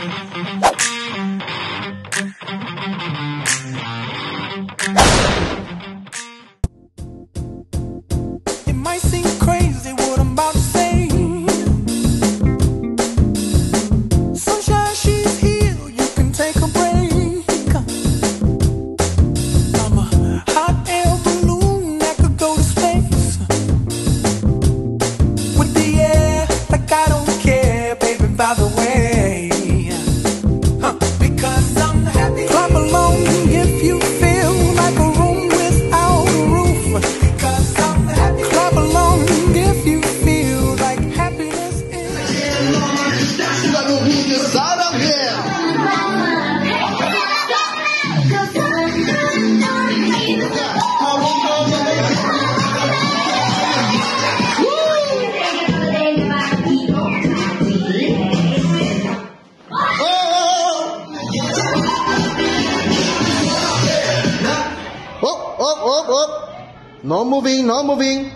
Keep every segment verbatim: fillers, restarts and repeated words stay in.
It might seem crazy what I'm about to say. Sunshine, she's here, you can take a break. I'm a hot air balloon that could go to space. With the air, like I don't care, baby, by the way. Huh. Because I'm happy. Clap along if you feel like a room without a roof. Because I'm happy. Clap along if you feel like happiness is. You got no room inside of here. Oh, oh, oh, oh. No moving, no moving.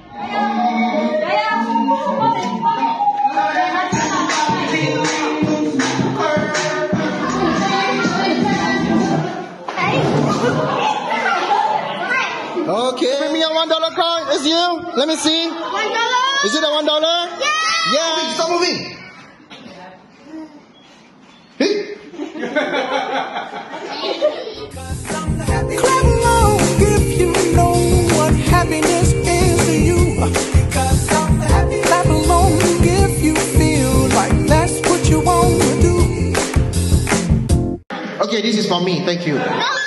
Okay, bring me a one dollar coin. It's you. Let me see. One dollar? Is it a one dollar? Yeah. Yeah. Stop moving. Hey. Clap along if you know what happiness is to you. Because I'm happy. Clap along if you feel like that's what you want to do. Okay, this is for me. Thank you. No,